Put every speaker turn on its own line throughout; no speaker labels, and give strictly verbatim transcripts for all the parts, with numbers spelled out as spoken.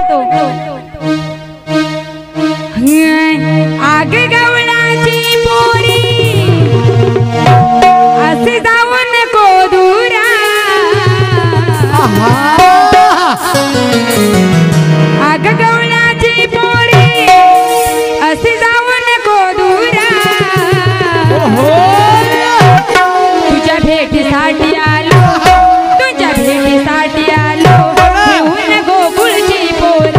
आग गवळाची पोरी असे जाऊ नको दुरा आग गवळाची पोरी असे जाऊ नको दुरा तुझ्या भेटीसाठी आलो तुझ्या भेटीसाठी आलो घेऊन गोकुळची पोर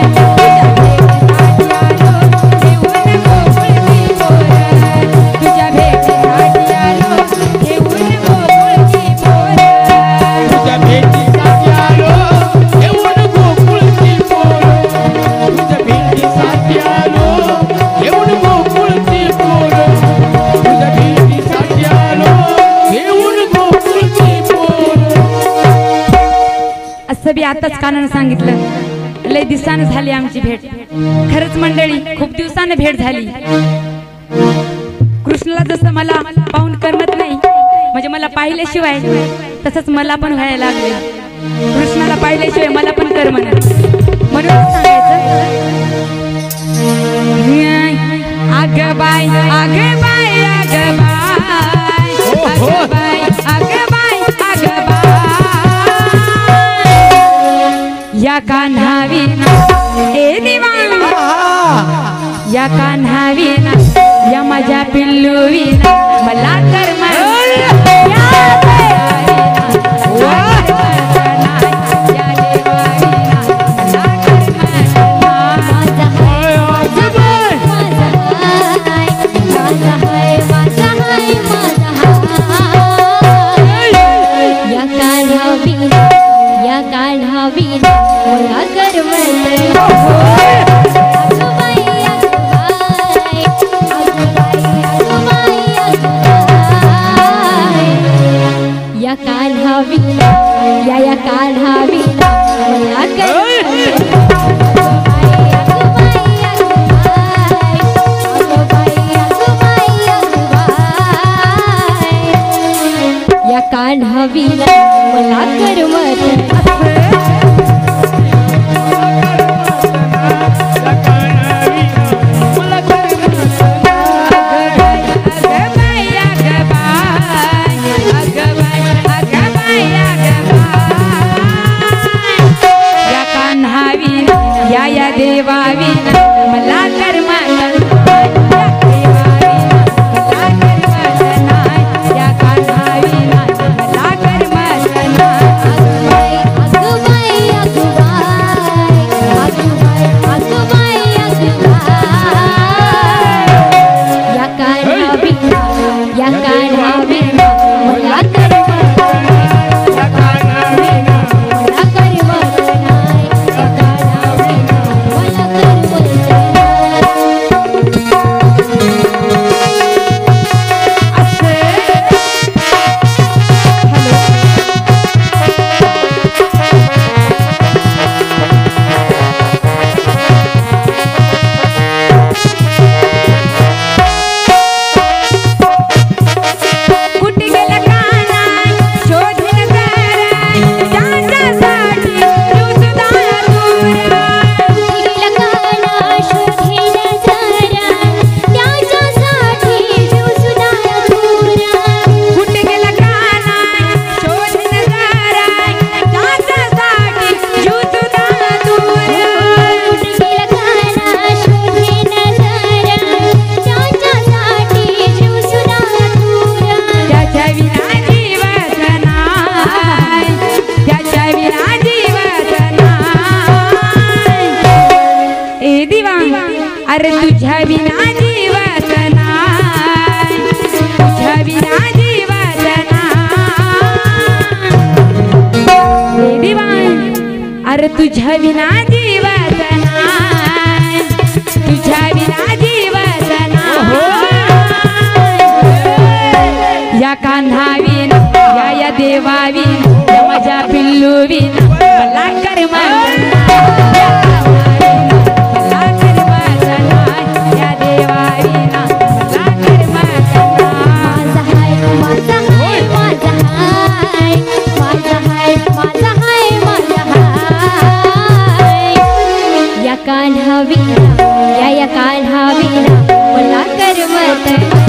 बी आताच कानाने सांगितलं लय दिवसाने झाली आमची भेट खरंच मंडळी खूप दिवसाने भेट झाली कृष्णाला जसं मला पाहून करमत नाही म्हणजे मला पाहिल्याशिवाय तसंच मला पण व्हायला लागले कृष्णाला पाहिल्याशिवाय मला पण करमत म्हणून सांगायचं आग बाय आग बाय आग बाय आग बाय आग बाय आग बाय या कान्हावीना ए दिवाण या कान्हावीना या माझ्या पिल्लूवीना मला कर्म
कान्हावीना मला करमत
या कान्हावीना या या देवावीना मला करमत अरे तुझ्या विना जीवत नाय तुझ्या विना जीवत नाय दिवाण अरे तुझ्या विना जीवत नाय तुझ्या विना जीवत नाय या कान्हावीन या या देवावीन या माझ्या पिल्लूवीन मला करमत
कान्हा विना या या कान्हा विना मला करमत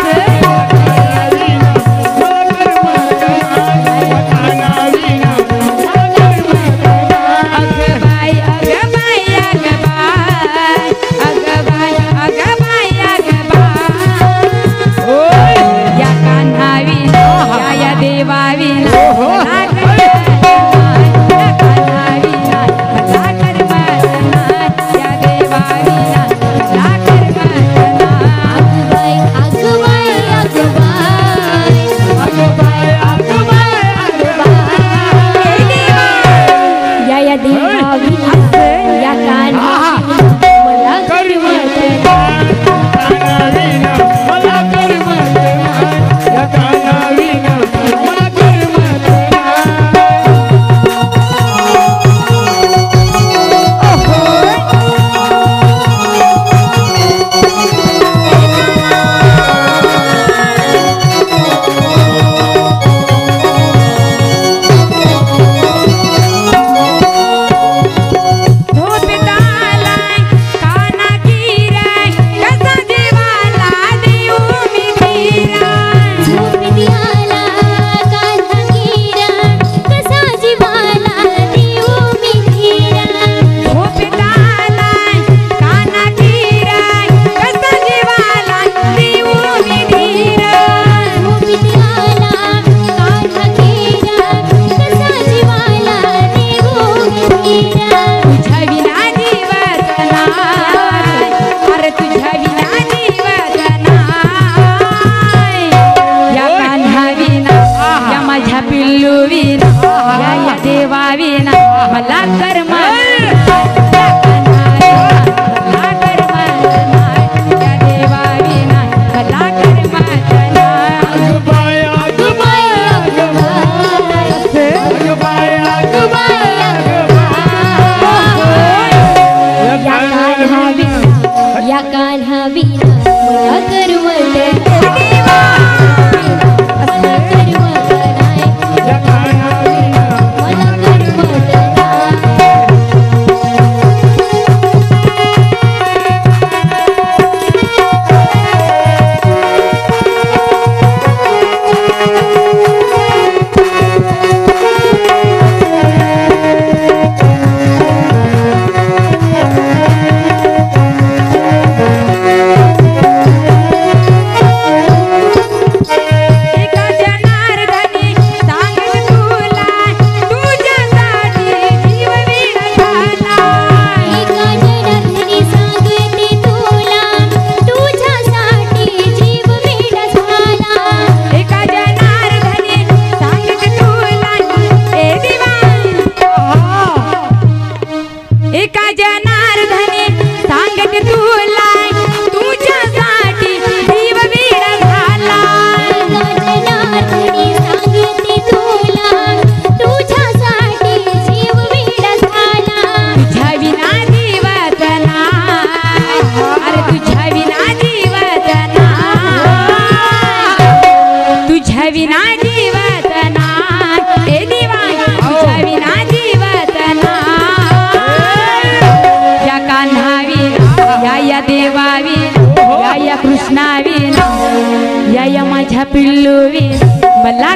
पिल्लुवी मला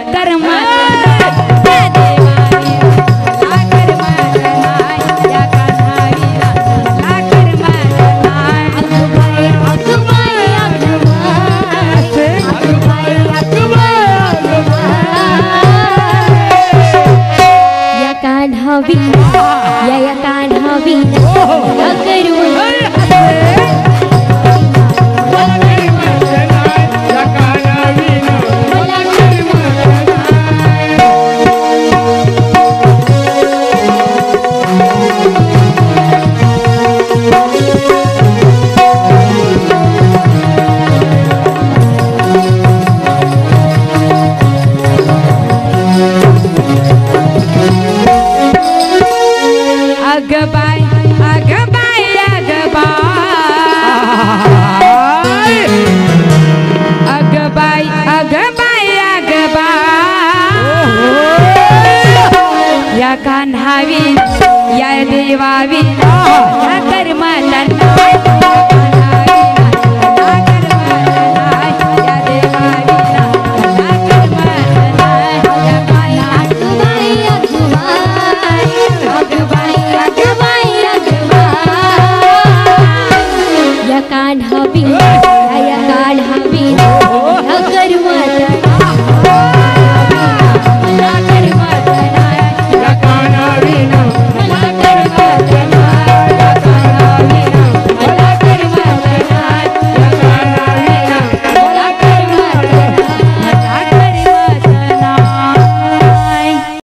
करमत
या या कान्हा विना करू
अगबाई अगबाई अगबाई अगबाई अगबाई अगबाई या कान्हावी या देवावी